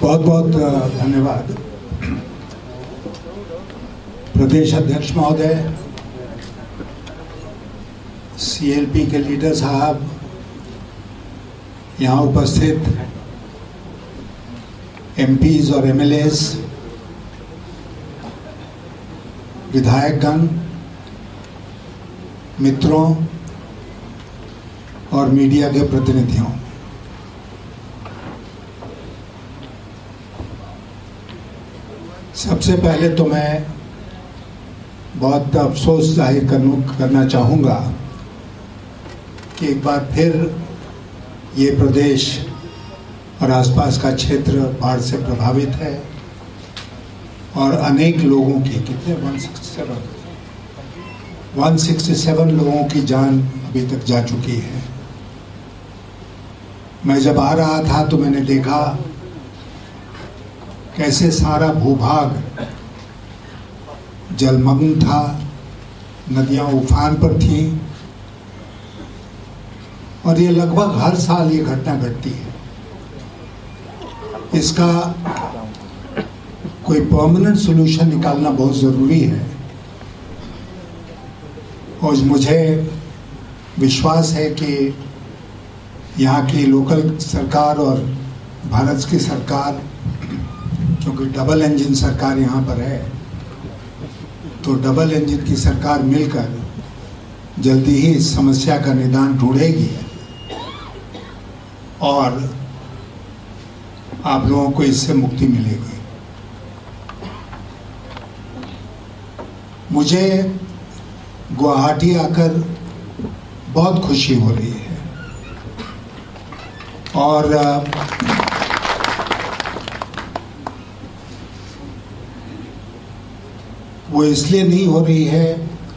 बहुत बहुत धन्यवाद। प्रदेश अध्यक्ष महोदय, सीएलपी के लीडर साहब, यहाँ उपस्थित एमपीज और एमएलएस, विधायकगण, मित्रों और मीडिया के प्रतिनिधियों, सबसे पहले तो मैं बहुत अफसोस जाहिर करना चाहूँगा कि एक बार फिर ये प्रदेश और आसपास का क्षेत्र बाढ़ से प्रभावित है और अनेक लोगों की, कितने 167 लोगों की जान अभी तक जा चुकी है। मैं जब आ रहा था तो मैंने देखा कैसे सारा भूभाग जलमग्न था, नदियां उफान पर थीं और ये लगभग हर साल ये घटना घटती है। इसका कोई परमानेंट सॉल्यूशन निकालना बहुत ज़रूरी है और मुझे विश्वास है कि यहाँ की लोकल सरकार और भारत की सरकार, क्योंकि डबल इंजन सरकार यहाँ पर है, तो डबल इंजन की सरकार मिलकर जल्दी ही इस समस्या का निदान ढूंढेगी और आप लोगों को इससे मुक्ति मिलेगी। मुझे गुवाहाटी आकर बहुत खुशी हो रही है और वो इसलिए नहीं हो रही है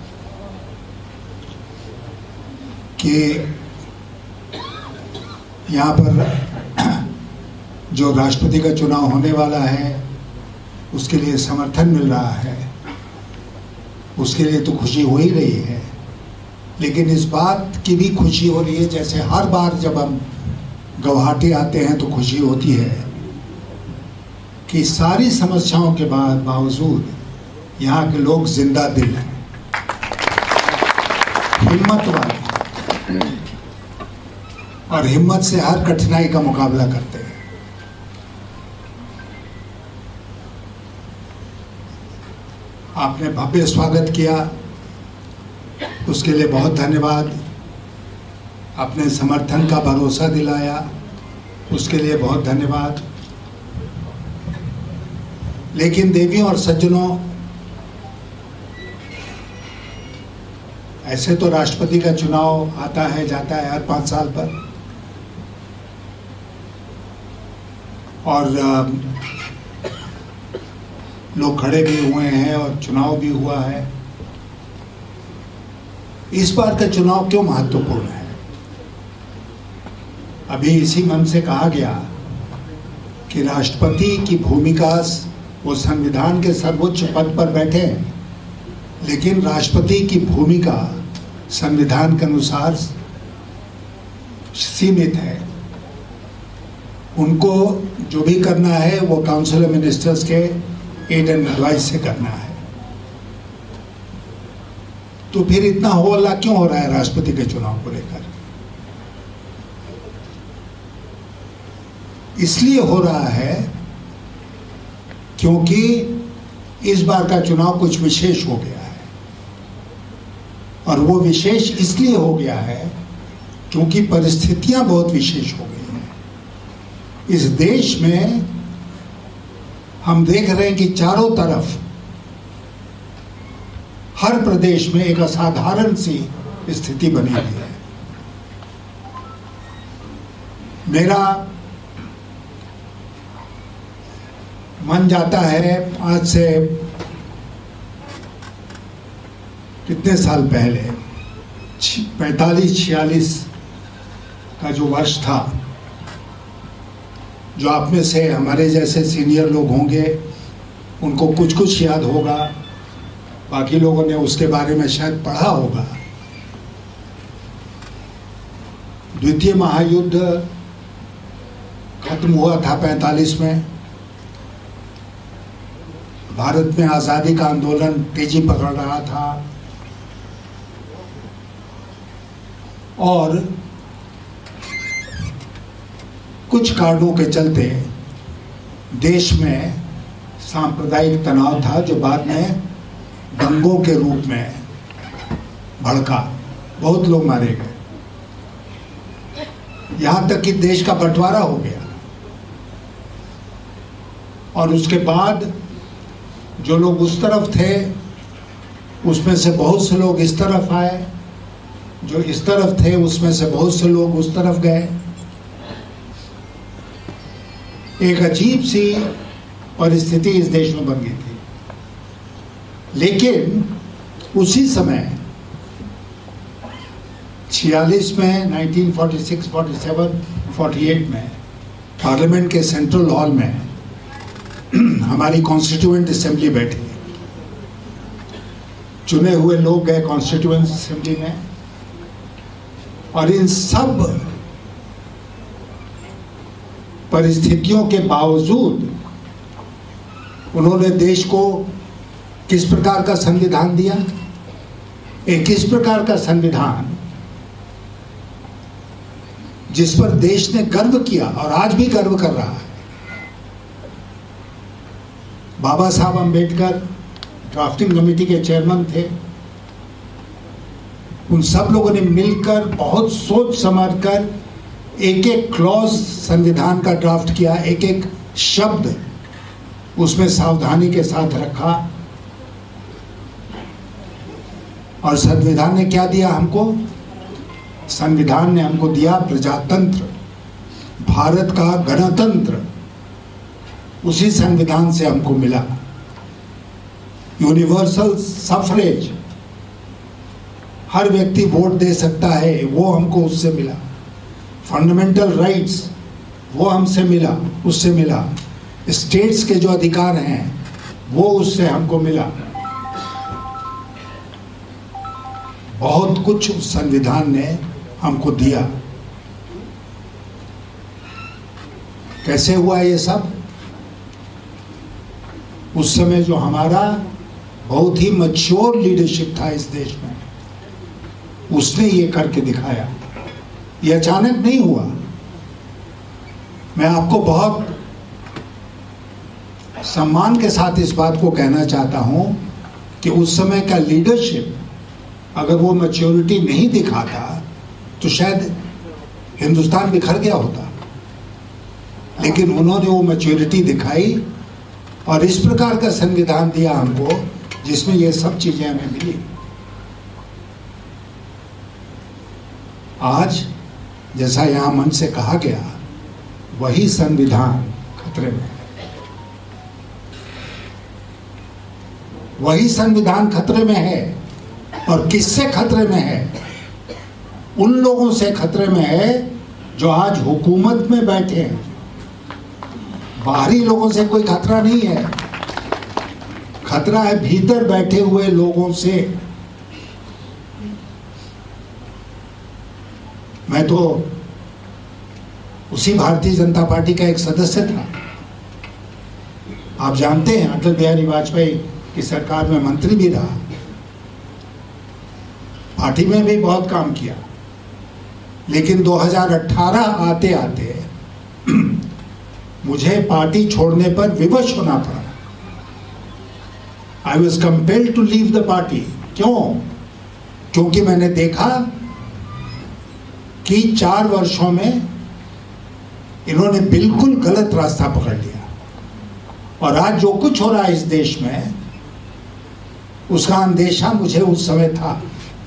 कि यहाँ पर जो राष्ट्रपति का चुनाव होने वाला है उसके लिए समर्थन मिल रहा है, उसके लिए तो खुशी हो ही रही है, लेकिन इस बात की भी खुशी हो रही है, जैसे हर बार जब हम गुवाहाटी आते हैं तो खुशी होती है कि सारी समस्याओं के बावजूद यहाँ के लोग जिंदा दिल हैं, हिम्मत वाले और हिम्मत से हर कठिनाई का मुकाबला करते हैं। आपने भव्य स्वागत किया, उसके लिए बहुत धन्यवाद। आपने समर्थन का भरोसा दिलाया, उसके लिए बहुत धन्यवाद। लेकिन देवियों और सज्जनों, ऐसे तो राष्ट्रपति का चुनाव आता है जाता है हर 5 साल पर और लोग खड़े भी हुए हैं और चुनाव भी हुआ है। इस बार का चुनाव क्यों महत्वपूर्ण है? अभी इसी मन से कहा गया कि राष्ट्रपति की भूमिका, वो संविधान के सर्वोच्च पद पर बैठे हैं, लेकिन राष्ट्रपति की भूमिका संविधान के अनुसार सीमित है। उनको जो भी करना है वो काउंसिल ऑफ मिनिस्टर्स के एड एंड एडवाइस से करना है। तो फिर इतना हल्ला क्यों हो रहा है राष्ट्रपति के चुनाव को लेकर? इसलिए हो रहा है क्योंकि इस बार का चुनाव कुछ विशेष हो गया है और वो विशेष इसलिए हो गया है क्योंकि परिस्थितियां बहुत विशेष हो गई हैं। इस देश में हम देख रहे हैं कि चारों तरफ हर प्रदेश में एक असाधारण सी स्थिति बनी हुई है। मेरा मन जाता है, आज से कितने साल पहले 45-46 का जो वर्ष था, जो आप में से हमारे जैसे सीनियर लोग होंगे उनको कुछ कुछ याद होगा, बाकी लोगों ने उसके बारे में शायद पढ़ा होगा। द्वितीय महायुद्ध खत्म हुआ था 45 में भारत में आज़ादी का आंदोलन तेजी पकड़ रहा था और कुछ कारणों के चलते देश में सांप्रदायिक तनाव था, जो बाद में दंगों के रूप में भड़का। बहुत लोग मारे गए, यहां तक कि देश का बंटवारा हो गया। और उसके बाद जो लोग उस तरफ थे, उसमें से बहुत से लोग इस तरफ आए, जो इस तरफ थे उसमें से बहुत से लोग उस तरफ गए। एक अजीब सी परिस्थिति इस देश में बन गई थी। लेकिन उसी समय 46 में, 1946, 47, 48 में पार्लियामेंट के सेंट्रल हॉल में हमारी कॉन्स्टिट्यूएंट असेंबली बैठी। चुने हुए लोग गए कॉन्स्टिट्यूएंट असेंबली में, और इन सब परिस्थितियों के बावजूद उन्होंने देश को किस प्रकार का संविधान दिया। एक किस प्रकार का संविधान जिस पर देश ने गर्व किया और आज भी गर्व कर रहा है। बाबा साहब अंबेडकर ड्राफ्टिंग कमेटी के चेयरमैन थे। उन सब लोगों ने मिलकर बहुत सोच समझ कर एक एक क्लॉज संविधान का ड्राफ्ट किया, एक एक शब्द उसमें सावधानी के साथ रखा। और संविधान ने क्या दिया हमको? संविधान ने हमको दिया प्रजातंत्र, भारत का गणतंत्र। उसी संविधान से हमको मिला यूनिवर्सल सफरेज, हर व्यक्ति वोट दे सकता है, वो हमको उससे मिला। फंडामेंटल राइट्स वो हमसे मिला, उससे मिला। स्टेट्स के जो अधिकार हैं वो उससे हमको मिला। बहुत कुछ उस संविधान ने हमको दिया। कैसे हुआ ये सब? उस समय जो हमारा बहुत ही मैच्योर लीडरशिप था इस देश में, उसने ये करके दिखाया। ये अचानक नहीं हुआ। मैं आपको बहुत सम्मान के साथ इस बात को कहना चाहता हूं कि उस समय का लीडरशिप अगर वो मैच्योरिटी नहीं दिखाता तो शायद हिंदुस्तान बिखर गया होता। लेकिन उन्होंने वो मैच्योरिटी दिखाई और इस प्रकार का संविधान दिया हमको जिसमें ये सब चीजें हमें मिली। आज जैसा यहां मंच से कहा गया, वही संविधान खतरे में है। वही संविधान खतरे में है। और किससे खतरे में है? उन लोगों से खतरे में है जो आज हुकूमत में बैठे हैं। बाहरी लोगों से कोई खतरा नहीं है। खतरा है भीतर बैठे हुए लोगों से। मैं तो उसी भारतीय जनता पार्टी का एक सदस्य था। आप जानते हैं, अटल बिहारी वाजपेयी की सरकार में मंत्री भी रहा, पार्टी में भी बहुत काम किया। लेकिन 2018 आते आते मुझे पार्टी छोड़ने पर विवश होना पड़ा। I was compelled to leave the party. क्यों? क्योंकि मैंने देखा कि 4 वर्षों में इन्होंने बिल्कुल गलत रास्ता पकड़ लिया। और आज जो कुछ हो रहा है इस देश में, उसका अंदेशा मुझे उस समय था।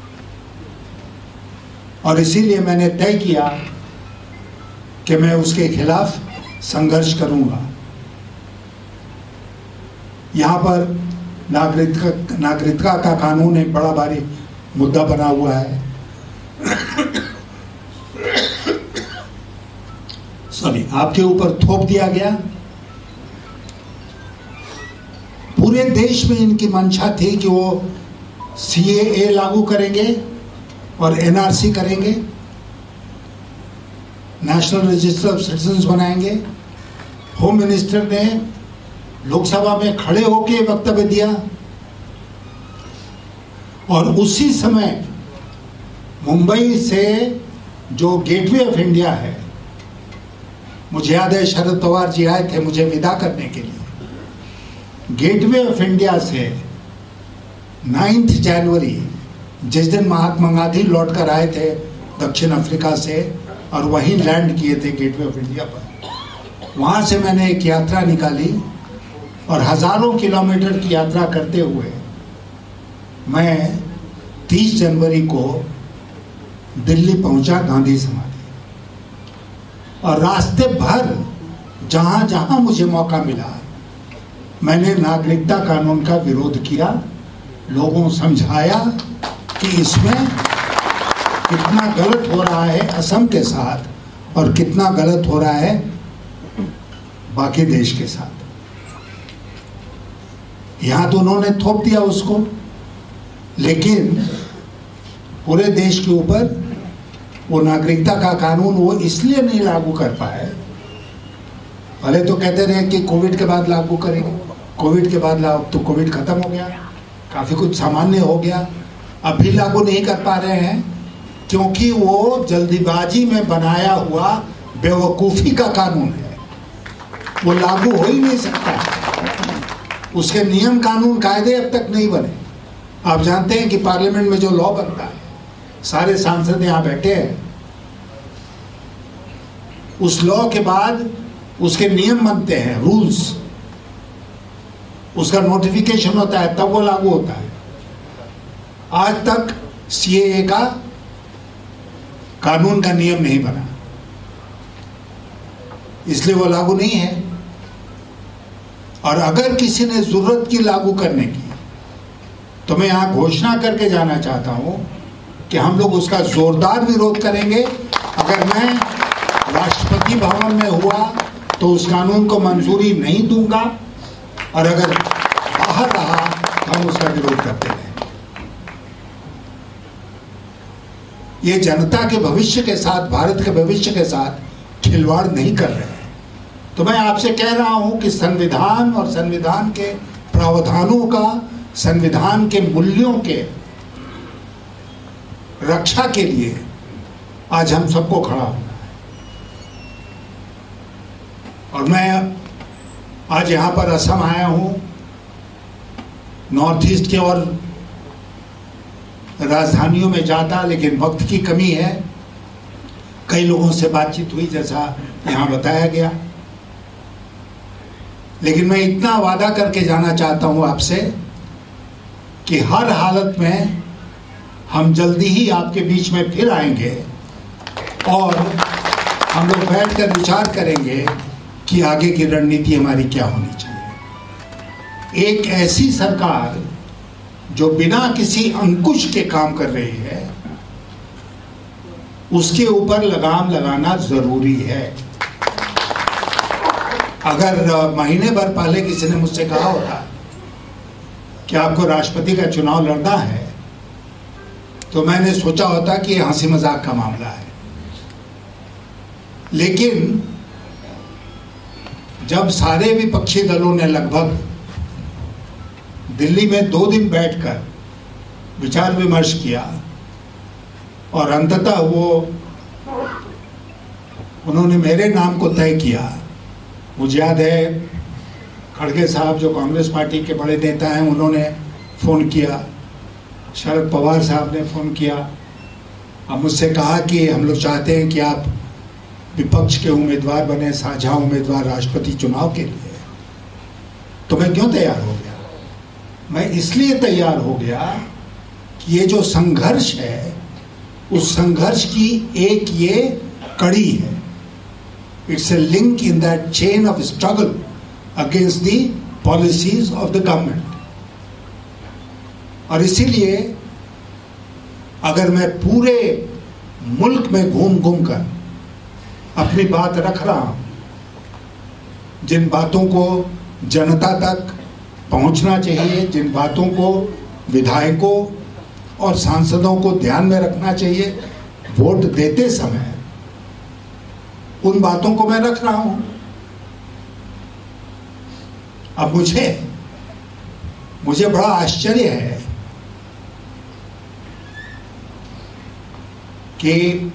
और इसीलिए मैंने तय किया कि मैं उसके खिलाफ संघर्ष करूंगा। यहां पर नागरिकता का कानून एक बड़ा भारी मुद्दा बना हुआ है। सॉरी, आपके ऊपर थोप दिया गया। पूरे देश में इनकी मंशा थी कि वो CAA लागू करेंगे और NRC करेंगे, नेशनल रजिस्टर ऑफ सिटीजन्स बनाएंगे। होम मिनिस्टर ने लोकसभा में खड़े होकर वक्तव्य दिया और उसी समय मुंबई से जो गेटवे ऑफ इंडिया है, मुझे याद है शरद पवार जी आए थे मुझे विदा करने के लिए। गेटवे ऑफ इंडिया से 9 जनवरी, जिस दिन महात्मा गांधी लौटकर आए थे दक्षिण अफ्रीका से और वहीं लैंड किए थे गेटवे ऑफ इंडिया पर, वहाँ से मैंने एक यात्रा निकाली और हजारों किलोमीटर की यात्रा करते हुए मैं 30 जनवरी को दिल्ली पहुंचा गांधी समाधि। और रास्ते भर जहां जहां मुझे मौका मिला मैंने नागरिकता कानून का विरोध किया, लोगों को समझाया कि इसमें कितना गलत हो रहा है असम के साथ और कितना गलत हो रहा है बाकी देश के साथ। यहां तो उन्होंने थोप दिया उसको, लेकिन पूरे देश के ऊपर वो नागरिकता का कानून वो इसलिए नहीं लागू कर पाए। पहले तो कहते रहे कि कोविड के बाद लागू करेंगे, कोविड के बाद लागू, तो कोविड खत्म हो गया, काफी कुछ सामान्य हो गया, अब भी लागू नहीं कर पा रहे हैं क्योंकि वो जल्दीबाजी में बनाया हुआ बेवकूफ़ी का कानून है, वो लागू हो ही नहीं सकता। उसके नियम कानून कायदे अब तक नहीं बने। आप जानते हैं कि पार्लियामेंट में जो लॉ बनता है, सारे सांसद यहाँ बैठे हैं, उस लॉ के बाद उसके नियम बनते हैं, रूल्स, उसका नोटिफिकेशन होता है, तब वो लागू होता है। आज तक सीएए का कानून का नियम नहीं बना, इसलिए वो लागू नहीं है। और अगर किसी ने जरूरत की लागू करने की, तो मैं यहां घोषणा करके जाना चाहता हूं कि हम लोग उसका जोरदार विरोध करेंगे। अगर मैं राष्ट्रपति भवन में हुआ तो उस कानून को मंजूरी नहीं दूंगा, और अगर बाहर रहा तो हम उसका विरोध करते रहेंगे। ये जनता के भविष्य के साथ, भारत के भविष्य के साथ खिलवाड़ नहीं कर रहे हैं। तो मैं आपसे कह रहा हूं कि संविधान और संविधान के प्रावधानों का, संविधान के मूल्यों के रक्षा के लिए आज हम सबको खड़ा होना है। और मैं आज यहां पर असम आया हूं, नॉर्थ ईस्ट के और राजधानियों में जाता, लेकिन वक्त की कमी है। कई लोगों से बातचीत हुई जैसा यहां बताया गया, लेकिन मैं इतना वादा करके जाना चाहता हूं आपसे कि हर हालत में हम जल्दी ही आपके बीच में फिर आएंगे और हम लोग बैठकर विचार करेंगे कि आगे की रणनीति हमारी क्या होनी चाहिए। एक ऐसी सरकार जो बिना किसी अंकुश के काम कर रही है, उसके ऊपर लगाम लगाना जरूरी है। अगर महीने भर पहले किसी ने मुझसे कहा होता कि आपको राष्ट्रपति का चुनाव लड़ना है, तो मैंने सोचा होता कि यह हंसी मजाक का मामला है। लेकिन जब सारे विपक्षी दलों ने लगभग दिल्ली में 2 दिन बैठकर विचार विमर्श किया और अंततः उन्होंने मेरे नाम को तय किया। मुझे याद है खड़गे साहब जो कांग्रेस पार्टी के बड़े नेता हैं, उन्होंने फ़ोन किया, शरद पवार साहब ने फ़ोन किया, अब मुझसे कहा कि हम लोग चाहते हैं कि आप विपक्ष के उम्मीदवार बने, साझा उम्मीदवार राष्ट्रपति चुनाव के लिए। तो मैं क्यों तैयार हो गया? मैं इसलिए तैयार हो गया कि ये जो संघर्ष है, उस संघर्ष की एक ये कड़ी है। It's a link in that chain of struggle against the policies of the government. और इसीलिए अगर मैं पूरे मुल्क में घूम घूम कर अपनी बात रख रहा हूं, जिन बातों को जनता तक पहुंचना चाहिए, जिन बातों को विधायकों और सांसदों को ध्यान में रखना चाहिए वोट देते समय, उन बातों को मैं रख रहा हूं। अब मुझे बड़ा आश्चर्य है कि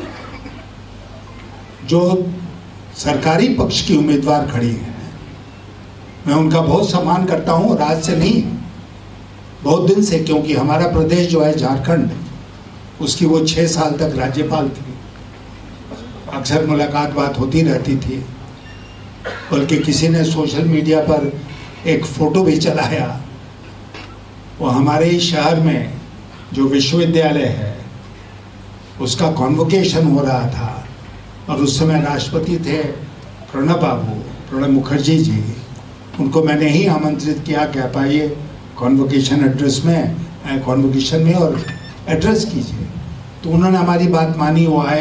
जो सरकारी पक्ष की उम्मीदवार खड़ी हैं, मैं उनका बहुत सम्मान करता हूं, और आज से नहीं, बहुत दिन से, क्योंकि हमारा प्रदेश जो है झारखंड, उसकी वो 6 साल तक राज्यपाल थी, अक्सर मुलाकात बात होती रहती थी, बल्कि किसी ने सोशल मीडिया पर एक फोटो भी चलाया, वो हमारे ही शहर में जो विश्वविद्यालय है उसका कॉन्वोकेशन हो रहा था, और उस समय राष्ट्रपति थे प्रणब मुखर्जी जी। उनको मैंने ही आमंत्रित किया कि आप आइए कॉन्वोकेशन में और एड्रेस कीजिए, तो उन्होंने हमारी बात मानी। वो आए,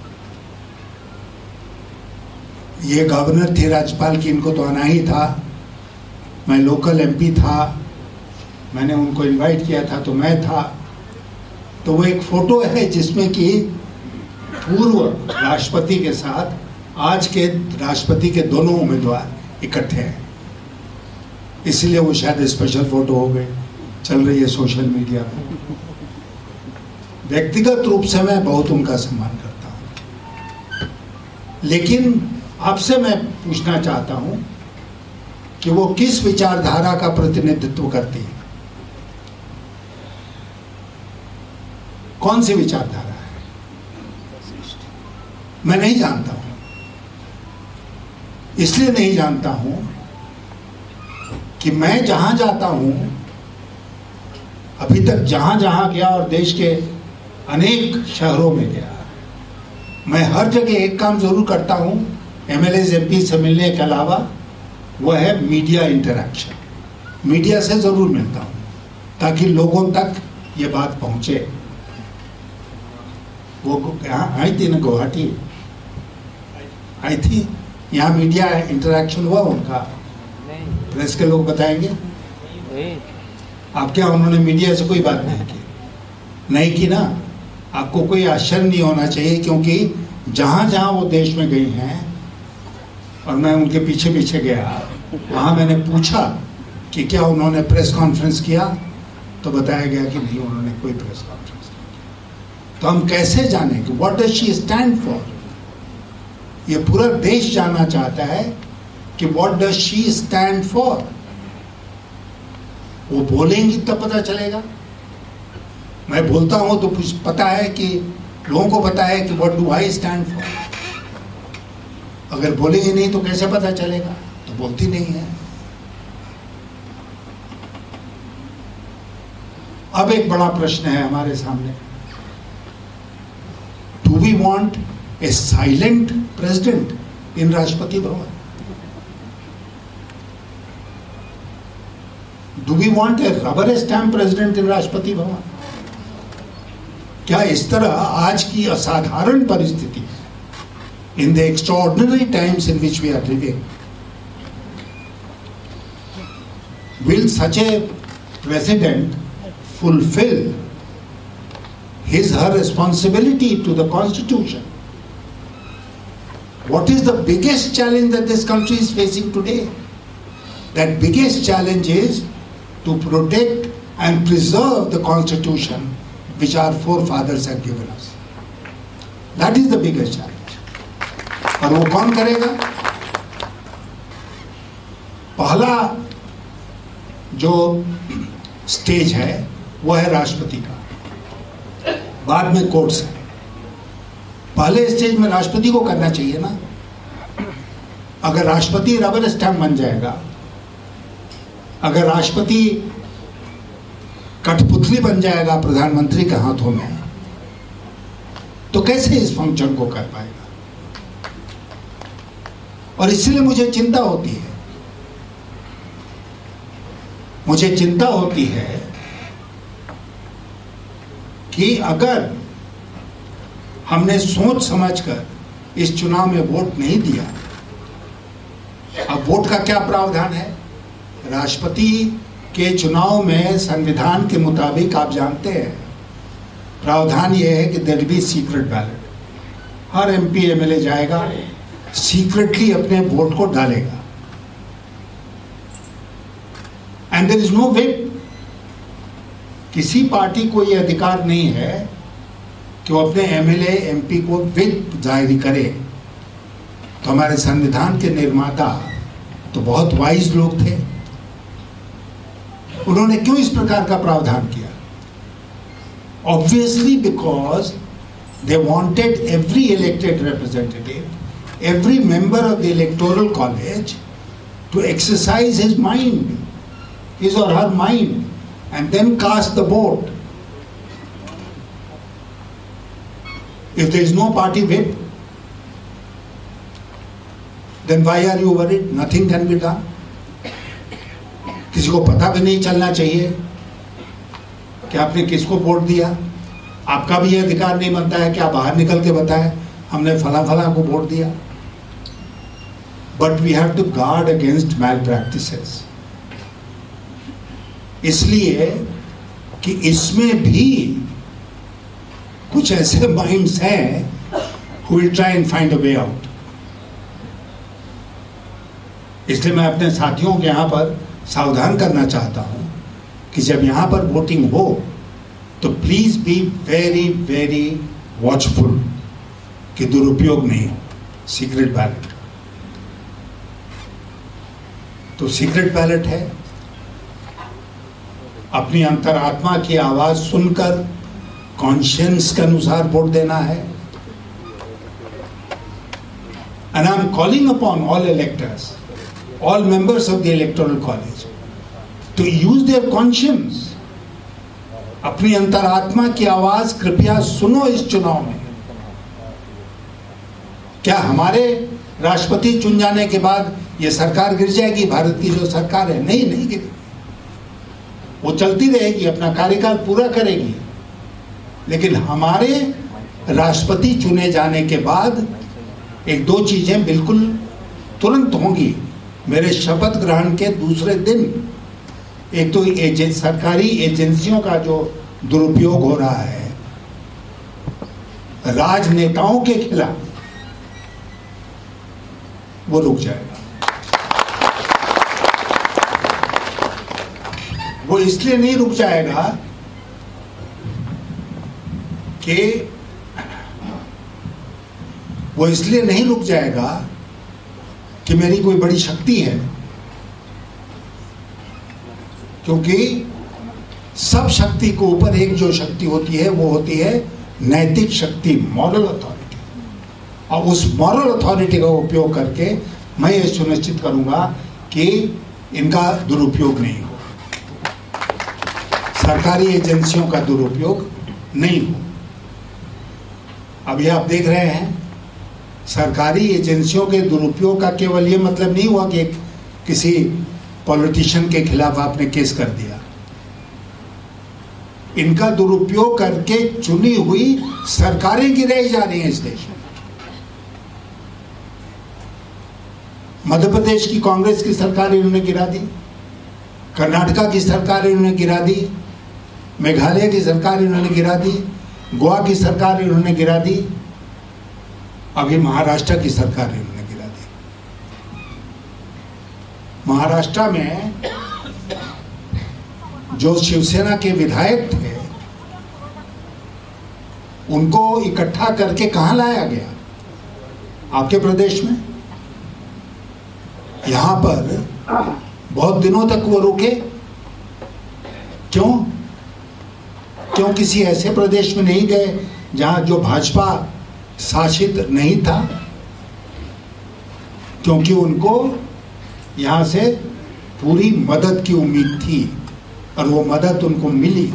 ये गवर्नर थे राज्यपाल की, इनको तो आना ही था, मैं लोकल एमपी था, मैंने उनको इनवाइट किया था तो मैं था। तो वो एक फोटो है जिसमें कि पूर्व राष्ट्रपति के साथ आज के राष्ट्रपति के दोनों उम्मीदवार इकट्ठे हैं, इसलिए वो शायद स्पेशल फोटो हो गई, चल रही है सोशल मीडिया पर। व्यक्तिगत रूप से मैं बहुत उनका सम्मान करता हूं, लेकिन आपसे मैं पूछना चाहता हूं कि वो किस विचारधारा का प्रतिनिधित्व करती है, कौन सी विचारधारा है, मैं नहीं जानता हूं। इसलिए नहीं जानता हूं कि मैं जहां जाता हूं, अभी तक जहां जहां गया और देश के अनेक शहरों में गया, मैं हर जगह एक काम जरूर करता हूं एमएलए एमपी से मिलने के अलावा, वो है मीडिया इंटरैक्शन। मीडिया से जरूर मिलता हूं ताकि लोगों तक ये बात पहुंचे। वो यहाँ आई थी ना, गुवाहाटी आई थी, यहाँ मीडिया इंटरैक्शन हुआ उनका, प्रेस के लोग बताएंगे। आप क्या, उन्होंने मीडिया से कोई बात नहीं की ना? आपको कोई आश्चर्य नहीं होना चाहिए, क्योंकि जहां जहां वो देश में गई हैं और मैं उनके पीछे पीछे गया, वहां मैंने पूछा कि क्या उन्होंने प्रेस कॉन्फ्रेंस किया, तो बताया गया कि नहीं, उन्होंने कोई प्रेस कॉन्फ्रेंस नहीं किया। तो हम कैसे जाने कि what does she stand for? ये पूरा देश जानना चाहता है कि what does she stand for. वो बोलेंगी तब पता चलेगा। मैं बोलता हूं तो पता है कि लोगों को पता है कि what do I stand for. अगर बोलेंगे नहीं तो कैसे पता चलेगा? तो बोलती नहीं है। अब एक बड़ा प्रश्न है हमारे सामने, do we want a silent president in Rashtrapati Bhavan? Do we want a rubber stamp president in Rashtrapati Bhavan? क्या इस तरह आज की असाधारण परिस्थिति, in the extraordinary times in which we are living, will such a president fulfill her responsibility to the Constitution? What is the biggest challenge that this country is facing today? That biggest challenge is to protect and preserve the Constitution which our forefathers have given us. That is the biggest challenge. और वो कौन करेगा? पहला जो stage है वो है राष्ट्रपति का, बाद में कोर्ट्स है। पहले स्टेज में राष्ट्रपति को करना चाहिए ना। अगर राष्ट्रपति रबर स्टैम्प बन जाएगा, अगर राष्ट्रपति कठपुतली बन जाएगा प्रधानमंत्री के हाथों में, तो कैसे इस फंक्शन को कर पाएगा? और इसलिए मुझे चिंता होती है, मुझे चिंता होती है कि अगर हमने सोच समझकर इस चुनाव में वोट नहीं दिया, अब वोट का क्या प्रावधान है? राष्ट्रपति के चुनाव में संविधान के मुताबिक आप जानते हैं प्रावधान यह है कि there will be secret ballot. हर एमपी एमएलए जाएगा, सीक्रेटली अपने वोट को डालेगा। And there is no whip. किसी पार्टी को यह अधिकार नहीं है कि वो अपने एमएलए एमपी को व्हिप जारी करे। तो हमारे संविधान के निर्माता तो बहुत वाइज लोग थे, उन्होंने क्यों इस प्रकार का प्रावधान किया? Obviously because they wanted every elected representative, every member of the electoral college to exercise his mind, his or her mind, and then cast the vote. If there is no party whip, then why are you worried? Nothing can be done. किसी को पता भी नहीं चलना चाहिए कि आपने किसको वोट दिया। आपका भी यह अधिकार नहीं बनता है कि आप बाहर निकल के बताएं हमने फला फला को वोट दिया। But we have to guard against malpractices. इसलिए कि इसमें भी कुछ ऐसे माइंड्स हैं who will try and find a way out. इसलिए मैं अपने साथियों के यहाँ पर सावधान करना चाहता हूँ कि जब यहाँ पर वोटिंग हो तो please be very very watchful कि दुरुपयोग नहीं हो। सीक्रेट बैलेट तो सीक्रेट बैलेट है, अपनी अंतरात्मा की आवाज सुनकर कॉन्शियंस के अनुसार वोट देना है। And I am calling upon all electors, all members of the electoral college to use their conscience. अपनी अंतरात्मा की आवाज कृपया सुनो इस चुनाव में। क्या हमारे राष्ट्रपति चुन जाने के बाद ये सरकार गिर जाएगी? भारत की जो सरकार है, नहीं गिरेगी, वो चलती रहेगी, अपना कार्यकाल पूरा करेगी। लेकिन हमारे राष्ट्रपति चुने जाने के बाद एक दो चीजें बिल्कुल तुरंत होंगी। मेरे शपथ ग्रहण के दूसरे दिन एक तो सरकारी एजेंसियों का जो दुरुपयोग हो रहा है राजनेताओं के खिलाफ, वो रुक जाएगा। वो इसलिए नहीं रुक जाएगा कि कि मेरी कोई बड़ी शक्ति है, क्योंकि सब शक्ति को ऊपर एक जो शक्ति होती है वो होती है नैतिक शक्ति, मॉरल अथॉरिटी। और उस मॉरल अथॉरिटी का उपयोग करके मैं ये सुनिश्चित करूंगा कि इनका दुरुपयोग नहीं हो, सरकारी एजेंसियों का दुरुपयोग नहीं हो। अभी आप देख रहे हैं सरकारी एजेंसियों के दुरुपयोग का केवल ये मतलब नहीं हुआ कि किसी पॉलिटिशियन के खिलाफ आपने केस कर दिया। इनका दुरुपयोग करके चुनी हुई सरकारें गिराई जा रही हैं इस देश में। मध्य प्रदेश की कांग्रेस की सरकार इन्होंने गिरा दी, कर्नाटका की सरकार इन्होंने गिरा दी, मेघालय की सरकार इन्होंने गिरा दी, गोवा की सरकार इन्होंने गिरा दी, अभी महाराष्ट्र की सरकार इन्होंने गिरा दी। महाराष्ट्र में जो शिवसेना के विधायक थे उनको इकट्ठा करके कहां लाया गया? आपके प्रदेश में। यहां पर बहुत दिनों तक वो रुके, क्यों किसी ऐसे प्रदेश में नहीं गए जहां जो भाजपा शासित नहीं था? क्योंकि उनको यहां से पूरी मदद की उम्मीद थी और वो मदद उनको मिली।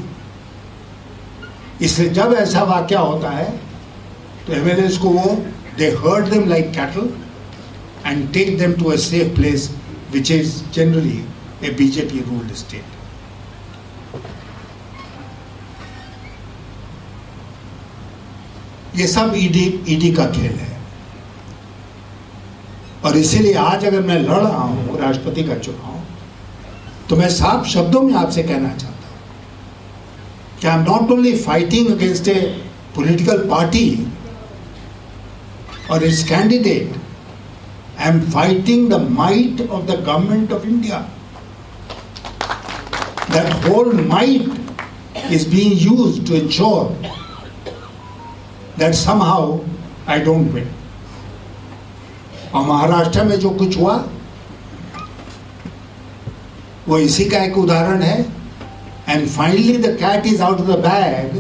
इसलिए जब ऐसा वाकया होता है तो एमएलएस को वो they herd them like cattle and take them to a safe place, which is generally a BJP ruled state. ये सब ईडी का खेल है। और इसीलिए आज अगर मैं लड़ रहा हूं राष्ट्रपति का चुनाव, तो मैं साफ शब्दों में आपसे कहना चाहता हूं कि I am not only fighting against a political party और its candidate, I am fighting the might of the government of India. that whole might is being used to ensure that somehow I don't win. और महाराष्ट्र में जो कुछ हुआ वो इसी का एक उदाहरण है. And finally the cat is out of the bag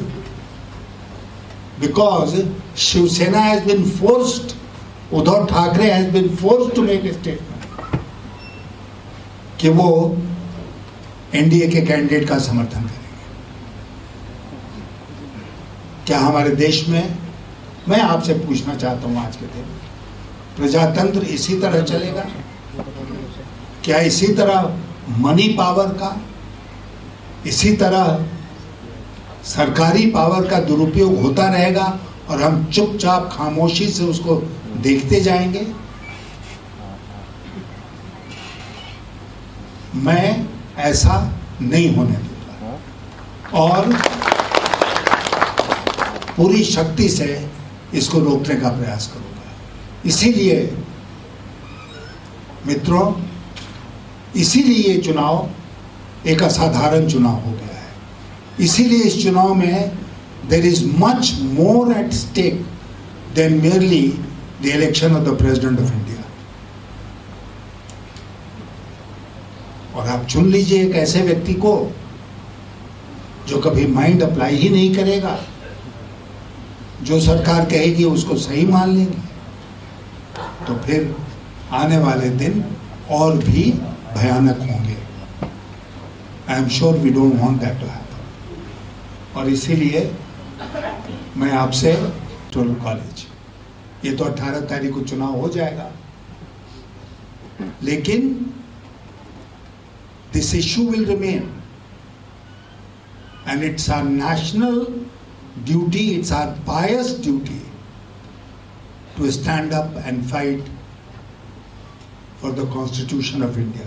because Shiv Sena has been forced, Uddhav Thackeray has been forced to make a statement कि वो एनडीए के कैंडिडेट का समर्थन करेंगे. क्या हमारे देश में, मैं आपसे पूछना चाहता हूं आज के दिन, प्रजातंत्र इसी तरह चलेगा? क्या इसी तरह मनी पावर का, इसी तरह सरकारी पावर का दुरुपयोग होता रहेगा और हम चुपचाप खामोशी से उसको देखते जाएंगे? मैं ऐसा नहीं होने दूंगा और पूरी शक्ति से इसको रोकने का प्रयास करूंगा. इसीलिए मित्रों, इसीलिए ये चुनाव एक असाधारण चुनाव हो गया है. इसीलिए इस चुनाव में there is much more at stake than merely the election of the president of India. और आप चुन लीजिए एक ऐसे व्यक्ति को जो कभी माइंड अप्लाई ही नहीं करेगा, जो सरकार कहेगी उसको सही मान लेंगे, तो फिर आने वाले दिन और भी भयानक होंगे. I am sure we don't want that to happen. और इसीलिए मैं आपसे इलेक्टोरल कॉलेज, ये तो 18 तारीख को चुनाव हो जाएगा, लेकिन this issue will remain and it's our national duty, it's our pious duty to stand up and fight for the Constitution of India,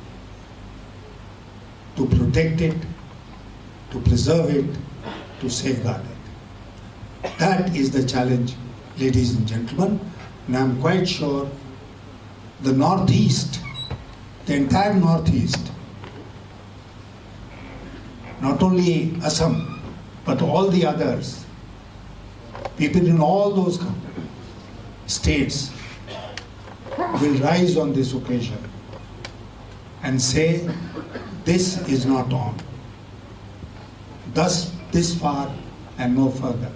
to protect it, to preserve it, to safeguard it. That is the challenge, ladies and gentlemen, and I'm quite sure the Northeast, the entire Northeast, not only Assam, but all the others, people in all those states will rise on this occasion and say, this is not on. Thus, this far and no further.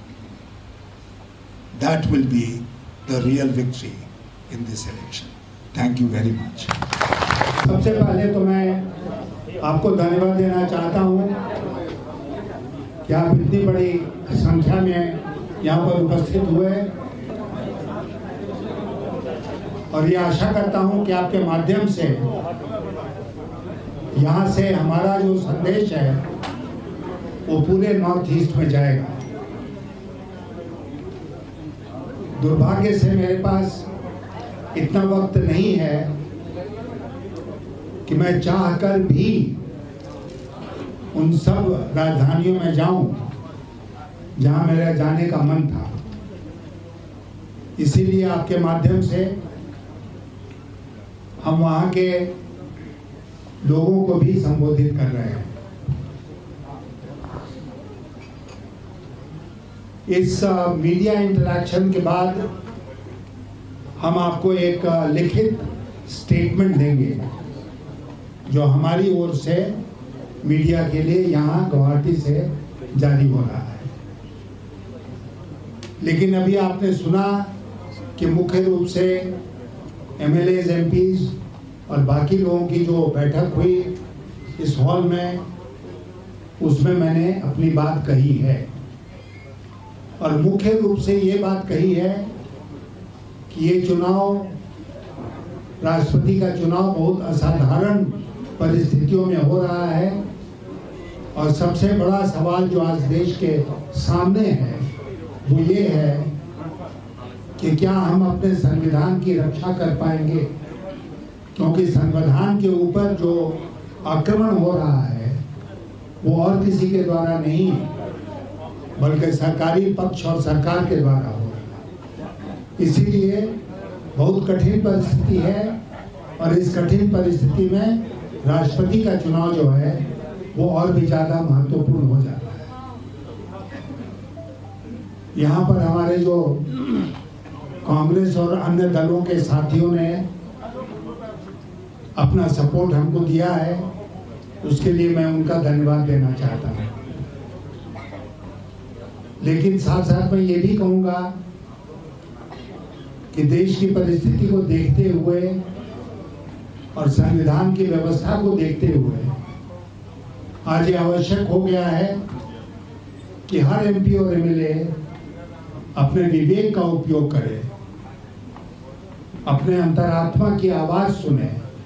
That will be the real victory in this election. Thank you very much. सबसे पहले तो मैं आपको धन्यवाद देना चाहता हूँ कि आप इतनी बड़ी संख्या में यहाँ पर उपस्थित हुए, और ये आशा करता हूँ कि आपके माध्यम से यहाँ से हमारा जो संदेश है वो पूरे नॉर्थ ईस्ट में जाएगा. दुर्भाग्य से मेरे पास इतना वक्त नहीं है कि मैं चाहकर भी उन सब राजधानियों में जाऊं जहां मेरा जाने का मन था. इसीलिए आपके माध्यम से हम वहां के लोगों को भी संबोधित कर रहे हैं. इस मीडिया इंटरैक्शन के बाद हम आपको एक लिखित स्टेटमेंट देंगे जो हमारी ओर से मीडिया के लिए यहाँ गुवाहाटी से जारी हो रहा है. लेकिन अभी आपने सुना कि मुख्य रूप से एमएलएज, एमपीज और बाकी लोगों की जो बैठक हुई इस हॉल में, उसमें मैंने अपनी बात कही है. और मुख्य रूप से ये बात कही है कि ये चुनाव, राष्ट्रपति का चुनाव बहुत असाधारण परिस्थितियों में हो रहा है, और सबसे बड़ा सवाल जो आज देश के सामने है वो ये है कि क्या हम अपने संविधान की रक्षा कर पाएंगे, क्योंकि संविधान के ऊपर जो आक्रमण हो रहा है वो और किसी के द्वारा नहीं बल्कि सरकारी पक्ष और सरकार के द्वारा हो रहा है. इसीलिए बहुत कठिन परिस्थिति है, और इस कठिन परिस्थिति में राष्ट्रपति का चुनाव जो है वो और भी ज़्यादा महत्वपूर्ण हो जाता है। यहाँ पर हमारे जो कांग्रेस और अन्य दलों के साथियों ने अपना सपोर्ट हमको दिया है, उसके लिए मैं उनका धन्यवाद देना चाहता हूँ। लेकिन साथ साथ मैं ये भी कहूँगा कि देश की परिस्थिति को देखते हुए और संविधान की व्यवस्था को देखते हुए आज ये आवश्यक हो गया है कि हर एमपी और एमएलए अपने विवेक का उपयोग करे, अपने अंतरात्मा की आवाज सुने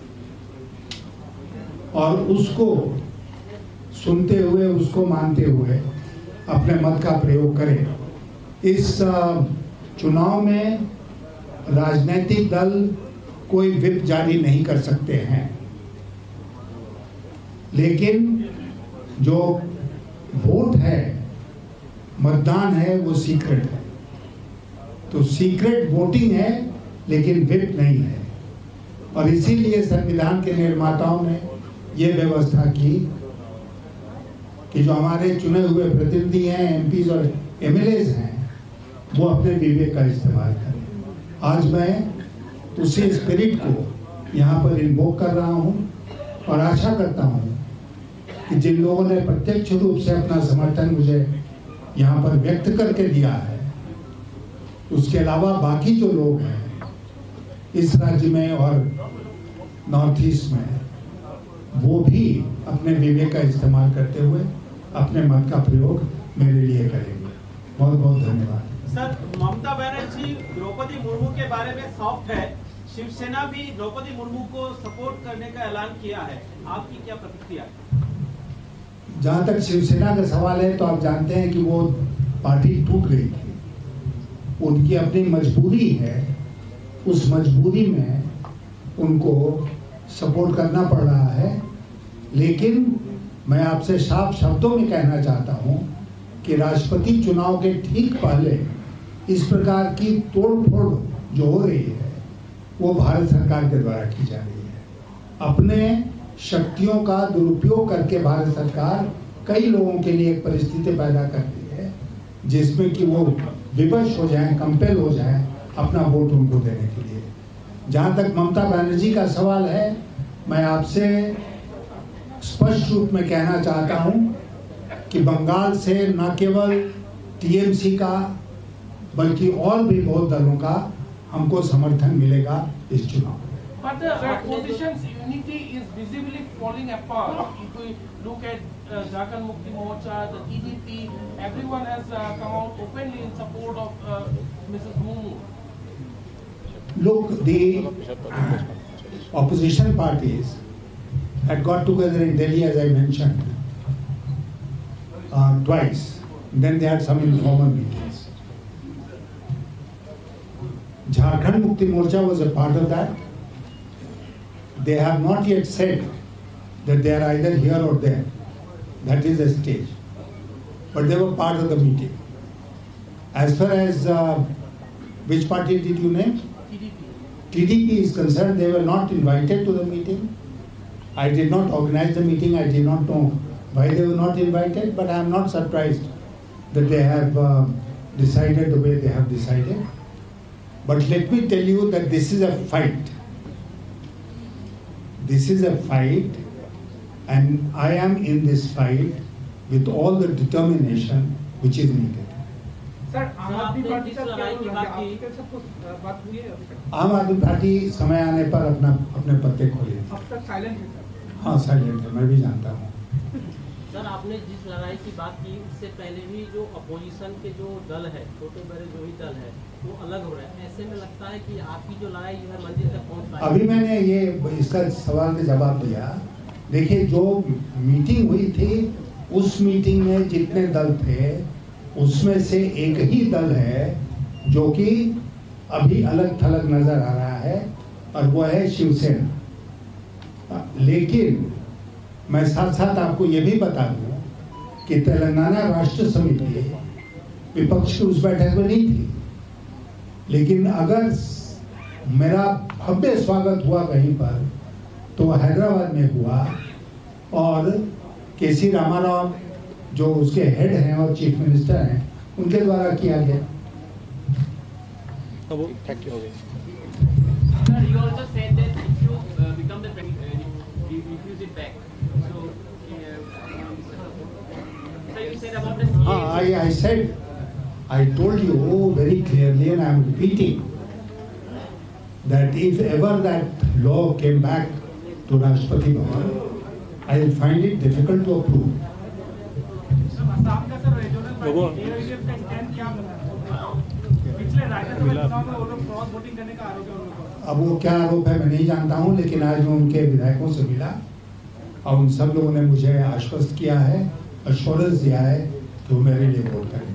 और उसको सुनते हुए, उसको मानते हुए अपने मत का प्रयोग करें। इस चुनाव में राजनीतिक दल कोई व्हिप जारी नहीं कर सकते हैं, लेकिन जो वोट है, मतदान है, वो सीक्रेट है। तो सीक्रेट वोटिंग है लेकिन व्हिप नहीं है, और इसीलिए संविधान के निर्माताओं ने ये व्यवस्था की कि जो हमारे चुने हुए प्रतिनिधि हैं, एमपीज और एमएलएज हैं, वो अपने विवेक का इस्तेमाल करें। आज मैं उसी स्पिरिट को यहाँ पर इन्वोक कर रहा हूँ और आशा करता हूँ कि जिन लोगों ने प्रत्यक्ष रूप से अपना समर्थन मुझे यहाँ पर व्यक्त करके दिया है, उसके अलावा बाकी जो लोग हैं इस राज्य में और नॉर्थ ईस्ट में, वो भी अपने विवेक का इस्तेमाल करते हुए अपने मत का प्रयोग मेरे लिए करेंगे। बहुत बहुत धन्यवाद। सर, ममता बनर्जी द्रौपदी मुर्मू के बारे में सॉफ्ट है, शिवसेना भी द्रौपदी मुर्मू को सपोर्ट करने का ऐलान किया है, आपकी क्या प्रतिक्रिया? जहाँ तक शिवसेना का सवाल है तो आप जानते हैं कि वो पार्टी टूट गई थी, उनकी अपनी मजबूरी है, उस मजबूरी में उनको सपोर्ट करना पड़ रहा है। लेकिन मैं आपसे साफ शब्दों में कहना चाहता हूं कि राष्ट्रपति चुनाव के ठीक पहले इस प्रकार की तोड़फोड़ जो हो रही है वो भारत सरकार के द्वारा की जा रही है। अपने शक्तियों का दुरुपयोग करके भारत सरकार कई लोगों के लिए एक परिस्थिति पैदा कर रही है जिसमें कि वो विवश हो जाएं, कंपेल हो जाएं अपना वोट उनको देने के लिए। जहाँ तक ममता बनर्जी का सवाल है, मैं आपसे स्पष्ट रूप में कहना चाहता हूं कि बंगाल से न केवल टीएमसी का बल्कि और भी बहुत दलों का हमको समर्थन मिलेगा इस चुनाव में। But the opposition's unity is visibly falling apart. If we look at Jharkhand Mukti Morcha, the TDP, everyone has come out openly in support of Mrs. Murmu. Look, the opposition parties had got together in Delhi, as I mentioned, twice. Then they had some informal meetings. Jharkhand Mukti Morcha was a part of that. They have not yet said that they are either here or there. That is the stage. But they were part of the meeting. As far as which party did you name? TDP is concerned, they were not invited to the meeting. I did not organize the meeting. I did not know why they were not invited, but I am not surprised that they have decided the way they have decided. But let me tell you that this is a fight. This is a fight, and I am in this fight with all the determination which is needed. Sir, Aam Aadmi party का क्या लड़ाई की बात हुई है? आम Aadmi party समय आने पर अपने पत्ते खोलेगी। अब तक साइलेंट है सर। हाँ, साइलेंट है, मैं भी जानता हूँ। सर, आपने जिस लड़ाई की बात की उससे पहले भी जो अपोजिशन के जो दल है, छोटे बड़े जो भी दल है, वो अलग हो रहे हैं। ऐसे में लगता है कि आपकी जो लड़ाई है मंजिल तक पहुँच पाएगी। अभी मैंने ये इसका सवाल का जवाब दिया। देखिए, जो मीटिंग हुई थी उस मीटिंग में जितने दल थे उसमें से एक ही दल है जो कि अभी अलग थलग नजर आ रहा है, और वो है शिवसेना। लेकिन मैं साथ साथ आपको ये भी बता दूं कि तेलंगाना राष्ट्र समिति विपक्ष की उस बैठक में नहीं थी, लेकिन अगर मेरा भव्य स्वागत हुआ कहीं पर तो हैदराबाद में हुआ, और केसी रामाराव जो उसके हेड हैं और चीफ मिनिस्टर हैं, उनके द्वारा किया गया। Thank you. Sir, you also said that if you become the president, you refuse it back. So you said about the CA. I told you very clearly, and I am repeating that if ever that law came back to Rashtrapati Bhavan, I will find it difficult to approve. Assam का sir regional party AIDF का stand क्या बना है? पिछले राज्यसभा चुनाव में वो लोग क्रॉस वोटिंग करने का आरोप है उन लोगों का। अब वो क्या आरोप है मैं नहीं जानता हूं, लेकिन आज मैं उनके विधायकों से मिला और उन सब लोगों ने मुझे आश्वस्त किया है, अश्योरेंस दिया है कि वो मेरे लिए वोट करेंगे।